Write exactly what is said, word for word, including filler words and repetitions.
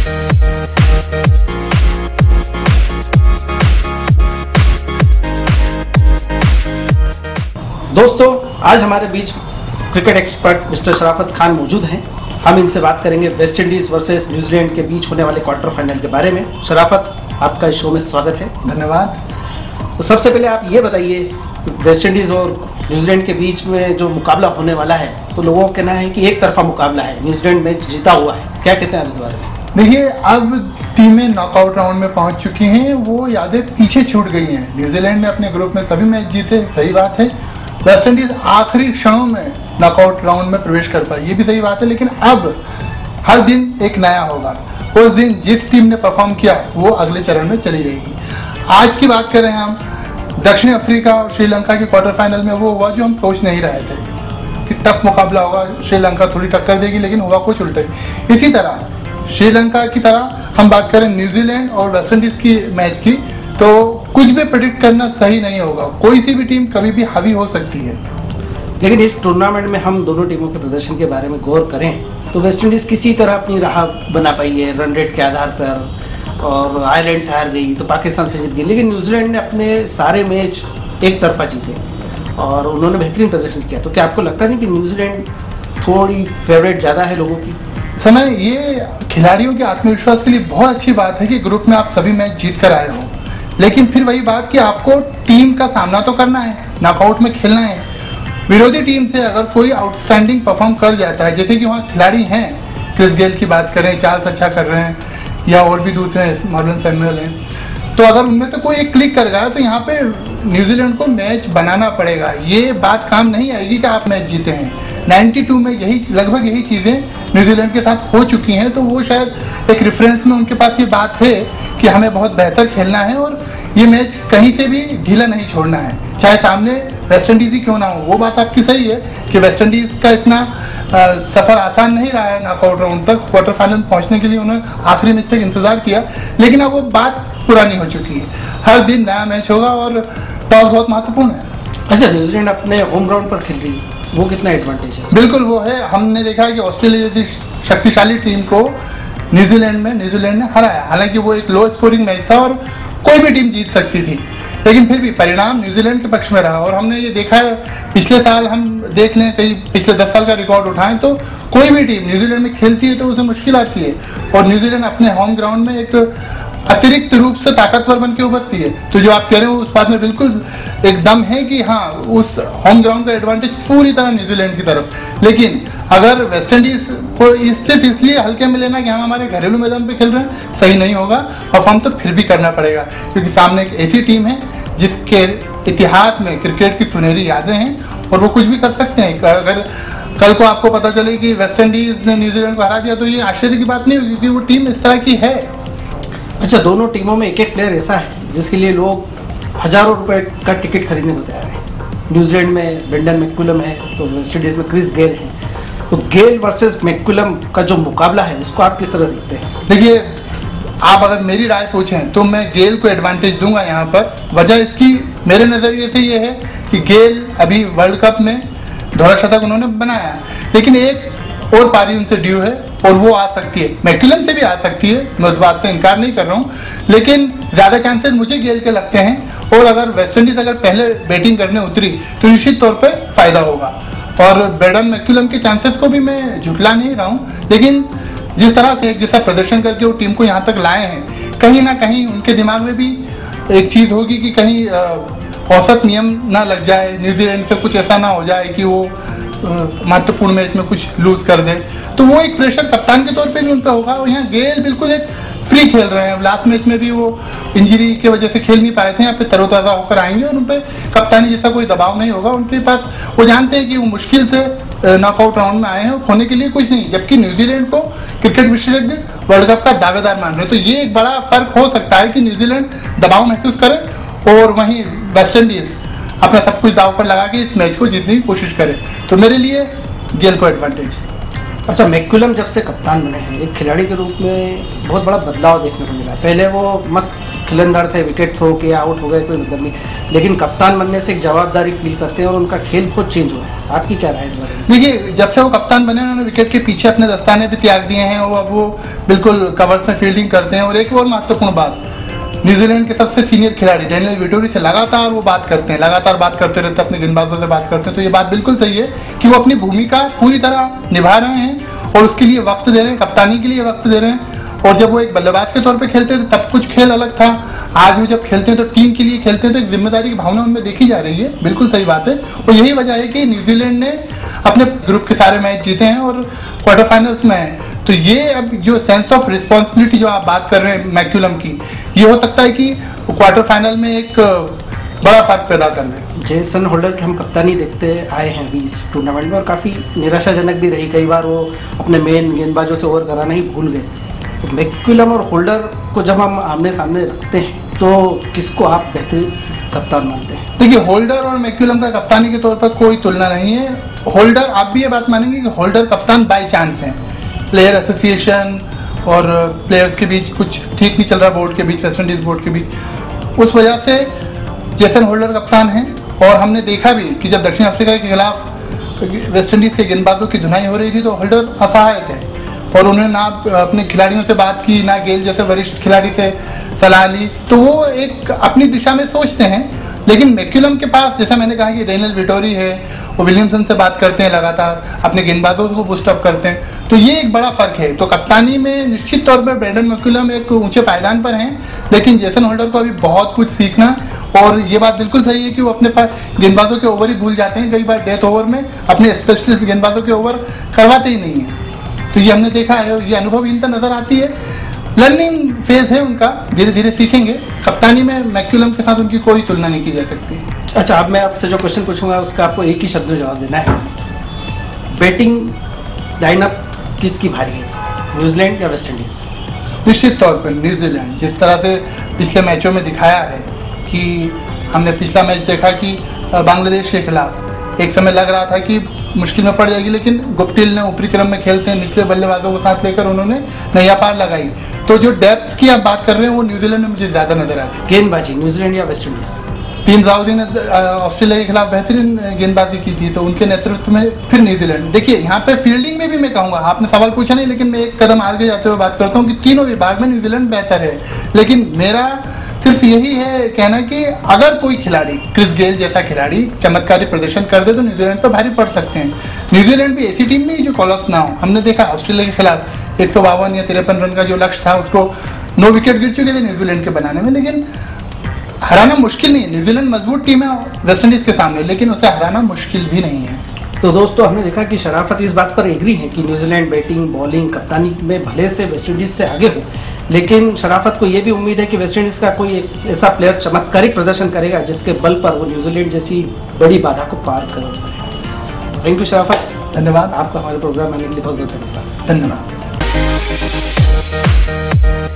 दोस्तों, आज हमारे बीच क्रिकेट एक्सपर्ट मिस्टर शराफत खान मौजूद हैं। हम इनसे बात करेंगे वेस्ट इंडीज वर्सेस न्यूजीलैंड के बीच होने वाले क्वार्टर फाइनल के बारे में। शराफत, आपका इस शो में स्वागत है। धन्यवाद। तो सबसे पहले आप ये बताइए, वेस्ट इंडीज और न्यूजीलैंड के बीच में जो मुकाबला होने वाला है, तो लोगों का कहना है कि एक तरफा मुकाबला है, न्यूजीलैंड मैच जीता हुआ है। क्या कहते हैं आप इस बारे में? देखिए, अब टीमें नॉकआउट राउंड में पहुंच चुकी हैं, वो यादें पीछे छूट गई हैं। न्यूजीलैंड ने अपने ग्रुप में सभी मैच जीते, सही बात है। वेस्ट इंडीज आखिरी क्षणों में नॉकआउट राउंड में प्रवेश कर पाई, ये भी सही बात है। लेकिन अब हर दिन एक नया होगा। उस दिन जिस टीम ने परफॉर्म किया वो अगले चरण में चली जाएगी। आज की बात कर रहे हैं हम, दक्षिण अफ्रीका और श्रीलंका के क्वार्टर फाइनल में वो हुआ जो हम सोच नहीं रहे थे कि टफ मुकाबला होगा, श्रीलंका थोड़ी टक्कर देगी, लेकिन हुआ कुछ उल्टा। इसी तरह श्रीलंका की तरह हम बात करें न्यूजीलैंड और वेस्ट इंडीज की मैच की, तो कुछ भी प्रेडिक्ट करना सही नहीं होगा। कोई सी भी टीम कभी भी हावी हो सकती है। लेकिन इस टूर्नामेंट में हम दोनों टीमों के प्रदर्शन के बारे में गौर करें तो वेस्ट इंडीज किसी तरह अपनी राह बना पाई है रन रेट के आधार पर, और आयरलैंड से हार गई तो पाकिस्तान से जीत गई। लेकिन न्यूजीलैंड ने अपने सारे मैच एक तरफा जीते और उन्होंने बेहतरीन प्रदर्शन किया। तो क्या आपको लगता नहीं कि न्यूजीलैंड थोड़ी फेवरेट ज़्यादा है लोगों की? समय ये खिलाड़ियों के आत्मविश्वास के लिए बहुत अच्छी बात है कि ग्रुप में आप सभी मैच जीत कर आए हो, लेकिन फिर वही बात कि आपको टीम का सामना तो करना है, नॉकआउट में खेलना है। विरोधी टीम से अगर कोई आउटस्टैंडिंग परफॉर्म कर जाता है, जैसे कि वहाँ खिलाड़ी हैं, क्रिस गेल की बात करें, चार्ल्स अच्छा कर रहे हैं, या और भी दूसरे मॉर्गन सैमुअल हैं, तो अगर उनमें से कोई एक क्लिक कर गया तो यहाँ पे न्यूजीलैंड को मैच बनाना पड़ेगा। ये बात काम नहीं आएगी कि आप मैच जीते हैं। बानवे में यही लगभग यही चीज़ें न्यूजीलैंड के साथ हो चुकी हैं, तो वो शायद एक रेफरेंस में उनके पास ये बात है कि हमें बहुत बेहतर खेलना है और ये मैच कहीं से भी ढीला नहीं छोड़ना है, चाहे सामने वेस्ट इंडीज ही क्यों ना हो। वो बात आपकी सही है कि वेस्ट इंडीज का इतना आ, सफर आसान नहीं रहा है नॉकआउट राउंड तक, क्वार्टर फाइनल पहुंचने के लिए उन्होंने आखिरी मैच तक इंतजार किया, लेकिन अब वो बात पुरानी हो चुकी है। हर दिन नया मैच होगा और टॉस बहुत महत्वपूर्ण है। अच्छा, न्यूजीलैंड अपने होम ग्राउंड पर खेल रही है, वो कितना एडवांटेज है? बिल्कुल वो है। हमने देखा है कि ऑस्ट्रेलिया जैसी शक्तिशाली टीम को न्यूजीलैंड में न्यूजीलैंड ने हराया। हालांकि वो एक लो स्कोरिंग मैच था और कोई भी टीम जीत सकती थी, लेकिन फिर भी परिणाम न्यूजीलैंड के पक्ष में रहा। और हमने ये देखा है, पिछले साल हम देख लें, कई पिछले दस साल का रिकॉर्ड उठाएं तो कोई भी टीम न्यूजीलैंड में खेलती है तो उसे मुश्किल आती है, और न्यूजीलैंड अपने होम ग्राउंड में एक अतिरिक्त रूप से ताकतवर बन के उभरती है। तो जो आप कह रहे हो उस बात में बिल्कुल एकदम है कि हाँ, उस होम ग्राउंड का एडवांटेज पूरी तरह न्यूजीलैंड की तरफ। लेकिन अगर वेस्ट इंडीज को इस सिर्फ इसलिए हल्के में लेना कि हम हमारे घरेलू मैदान पे खेल रहे हैं, सही नहीं होगा। परफॉर्म तो फिर भी करना पड़ेगा, क्योंकि सामने एक ऐसी टीम है जिसके इतिहास में क्रिकेट की सुनहरी यादें हैं और वो कुछ भी कर सकते हैं। अगर कल को आपको पता चले कि वेस्ट इंडीज ने न्यूजीलैंड को हरा दिया तो ये आश्चर्य की बात नहीं होगी, क्योंकि वो टीम इस तरह की है। अच्छा, दोनों टीमों में एक एक प्लेयर ऐसा है जिसके लिए लोग हजारों रुपए का टिकट खरीदने को तैयार है। न्यूजीलैंड में ब्रेंडन मैकुलम है, तो वेस्ट इंडीज में क्रिस गेल है। तो गेल वर्सेस मैकुलम का जो मुकाबला है उसको आप किस तरह देखते हैं? देखिए, आप अगर मेरी राय पूछें तो मैं गेल को एडवांटेज दूंगा यहाँ पर। वजह इसकी मेरे नज़रिए से ये है कि गेल अभी वर्ल्ड कप में दोहरा शतक उन्होंने बनाया, लेकिन एक और पारी उनसे ड्यू है और वो आ सकती है। मैकुलम से भी आ सकती है, मैं उस बात से इनकार नहीं कर रहा हूँ, लेकिन ज़्यादा चांसेस मुझे गेल के लगते हैं। और अगर वेस्ट इंडीज अगर पहले बैटिंग करने उतरी तो निश्चित तौर पे फायदा होगा। और ब्रेंडन मैकुलम के चांसेस को भी मैं झुटला नहीं रहा हूँ, लेकिन जिस तरह से एक जैसा प्रदर्शन करके वो टीम को यहाँ तक लाए हैं, कहीं ना कहीं उनके दिमाग में भी एक चीज़ होगी कि कहीं औसत नियम ना लग जाए, न्यूजीलैंड से कुछ ऐसा ना हो जाए कि वो महत्वपूर्ण मैच में कुछ लूज कर दे। तो वो एक प्रेशर कप्तान के तौर पे भी उन पर होगा। और यहाँ गेल बिल्कुल एक फ्री खेल रहे हैं। लास्ट मैच में भी वो इंजरी की वजह से खेल नहीं पाए थे, यहाँ पे तरोताज़ा होकर आएंगे और उन पर कप्तानी जैसा कोई दबाव नहीं होगा उनके पास। वो जानते हैं कि वो मुश्किल से नॉकआउट राउंड में आए हैं और खोने के लिए कुछ नहीं, जबकि न्यूजीलैंड को क्रिकेट विशेषज्ञ वर्ल्ड कप का दावेदार मान रहे हैं। तो ये एक बड़ा फर्क हो सकता है कि न्यूजीलैंड दबाव महसूस करे और वहीं वेस्ट इंडीज अपना सब कुछ दाव पर लगा के इस मैच को जीतने की कोशिश करे। तो मेरे लिए गेल को एडवांटेज। अच्छा, मैकुलम जब से कप्तान बने हैं, एक खिलाड़ी के रूप में बहुत बड़ा बदलाव देखने को मिला। पहले वो मस्त खिलंदाड़ थे, विकेट थ्रो किया, आउट हो गए, कोई मतलब नहीं, लेकिन कप्तान बनने से एक जवाबदारी फील करते हैं और उनका खेल बहुत चेंज हुआ है। आपकी क्या राय है इस बारे में? देखिए, जब से वो कप्तान बने उन्होंने विकेट के पीछे अपने दस्ताने भी त्याग दिए हैं और अब वो बिल्कुल कवर्स में फील्डिंग करते हैं। और एक और महत्वपूर्ण बात, न्यूजीलैंड के सबसे सीनियर खिलाड़ी डेनियल विटोरी से लगातार वो बात करते हैं, लगातार बात करते रहते हैं, अपने गेंदबाजों से बात करते हैं। तो ये बात बिल्कुल सही है कि वो अपनी भूमिका पूरी तरह निभा रहे हैं और उसके लिए वक्त दे रहे हैं, कप्तानी के लिए वक्त दे रहे हैं। और जब वो एक बल्लेबाज के तौर पे खेलते थे तब कुछ खेल अलग था, आज वो जब खेलते हैं तो टीम के लिए खेलते हैं तो एक जिम्मेदारी की भावना उनमें देखी जा रही है। बिल्कुल सही बात है और यही वजह है कि न्यूजीलैंड ने अपने ग्रुप के सारे मैच जीते हैं और क्वार्टर फाइनल्स में है। तो ये अब जो सेंस ऑफ रिस्पॉन्सिबिलिटी जो आप बात कर रहे हैं मैक्यूलम की, ये हो सकता है कि क्वार्टर फाइनल में एक बड़ा फर्क पैदा कर दे। जेसन होल्डर के हम कप्तानी देखते आए हैं अभी इस टूर्नामेंट में और काफ़ी निराशाजनक भी रही। कई बार वो अपने मेन गेंदबाजों से ओवर कराना ही भूल गए। तो मैक्यूलम और होल्डर को जब हम आमने सामने रखते हैं तो किसको आप बेहतरीन कप्तान मानते हैं? देखिए, होल्डर और मैक्यूलम का कप्तानी के तौर पर कोई तुलना नहीं है। होल्डर, आप भी ये बात मानेंगे कि होल्डर कप्तान बाय चांस हैं। प्लेयर एसोसिएशन और प्लेयर्स के बीच कुछ ठीक नहीं चल रहा, बोर्ड के बीच, वेस्ट इंडीज बोर्ड के बीच, उस वजह से जेसन होल्डर कप्तान हैं। और हमने देखा भी कि जब दक्षिण अफ्रीका के खिलाफ वेस्ट इंडीज के गेंदबाजों की धुनाई हो रही थी तो होल्डर असहाय थे और उन्होंने ना अपने खिलाड़ियों से बात की, ना गेल जैसे वरिष्ठ खिलाड़ी से सलाह ली। तो वो एक अपनी दिशा में सोचते हैं। लेकिन मैक्यूलम के पास, जैसा मैंने कहा कि डेनियल विटोरी है, वो विलियमसन से बात करते हैं, लगातार अपने गेंदबाजों को बूस्ट अप करते हैं। तो ये एक बड़ा फर्क है। तो कप्तानी में निश्चित तौर पर ब्रेंडन मैक्यूलम एक ऊंचे पायदान पर हैं, लेकिन जेसन होल्डर को अभी बहुत कुछ सीखना। और ये बात बिल्कुल सही है कि वो अपने पास गेंदबाजों के ओवर ही भूल जाते हैं। कई बार डेथ ओवर में अपने स्पेशलिस्ट गेंदबाजों के ओवर करवाते ही नहीं है। तो ये हमने देखा है, ये अनुभवहीनता नजर आती है। लर्निंग फेज है उनका, धीरे धीरे सीखेंगे। कप्तानी में मैक्यूलम के साथ उनकी कोई तुलना नहीं की जा सकती। अच्छा, अब मैं आपसे जो क्वेश्चन पूछूंगा उसका आपको एक ही शब्द में जवाब देना है। बैटिंग लाइनअप किसकी भारी है, न्यूजीलैंड या वेस्ट इंडीज? निश्चित तौर पर न्यूजीलैंड। जिस तरह से पिछले मैचों में दिखाया है कि हमने पिछला मैच देखा कि बांग्लादेश के खिलाफ एक समय लग रहा था कि मुश्किल में पड़ जाएगी, लेकिन गुप्टिल ने ऊपरी क्रम में खेलते हैं निचले बल्लेबाजों को साथ लेकर उन्होंने नैया पार लगाई। तो जो डेप्थ की आप बात कर रहे हैं वो न्यूजीलैंड में मुझे ज्यादा नजर आती है। गेंदबाजी न्यूजीलैंड या वेस्ट इंडीज? टीम जाउदी ने ऑस्ट्रेलिया के खिलाफ बेहतरीन गेंदबाजी की थी, तो उनके नेतृत्व में फिर न्यूजीलैंड। देखिए, यहाँ पे फील्डिंग में भी मैं कहूंगा, आपने सवाल पूछा नहीं लेकिन मैं एक कदम आगे जाते हुए बात करता हूँ कि तीनों विभाग में न्यूजीलैंड बेहतर है। लेकिन मेरा सिर्फ यही है कहना कि अगर कोई खिलाड़ी, क्रिस गेल जैसा खिलाड़ी चमत्कारी प्रदर्शन कर दे तो न्यूजीलैंड पर भारी पड़ सकते हैं। न्यूजीलैंड भी ऐसी टीम नहीं जो कोलैप्स ना हो। हमने देखा ऑस्ट्रेलिया के खिलाफ एक सौ बावन या तिरपन रन का जो लक्ष्य था उसको नौ विकेट गिर चुके थे न्यूजीलैंड के बनाने में, लेकिन हराना मुश्किल नहीं है। न्यूजीलैंड मजबूत टीम है वेस्ट इंडीज के सामने, लेकिन उसे हराना मुश्किल भी नहीं है। तो दोस्तों, हमने देखा कि शराफत इस बात पर एग्री है कि न्यूजीलैंड बैटिंग, बॉलिंग, कप्तानी में भले से वेस्ट इंडीज से आगे हो, लेकिन शराफत को यह भी उम्मीद है कि वेस्ट इंडीज का कोई एक ऐसा प्लेयर चमत्कारिक प्रदर्शन करेगा जिसके बल पर वो न्यूजीलैंड जैसी बड़ी बाधा को पार कर जाए। थैंक यू शराफत। धन्यवाद। आपका हमारे प्रोग्राम आने के लिए बहुत बहुत धन्यवाद। धन्यवाद।